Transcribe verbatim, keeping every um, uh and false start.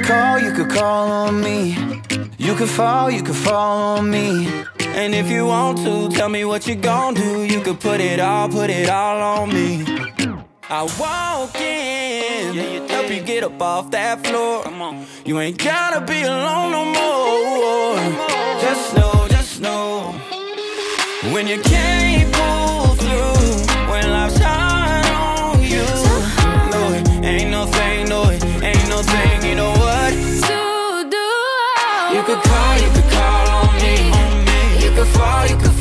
could call, you could call on me. You could fall, you could fall on me. And if you want to, tell me what you gon' do. You could put it all, put it all on me. I walk in, yeah, you help you get up off that floor. Come on. You ain't gotta be alone no more. Just know, just know, when you can't pull through, when life's hard on you, no, it ain't no thing, no, it ain't no thing, you know what to do. You could call, you could call on me. You could fall, you could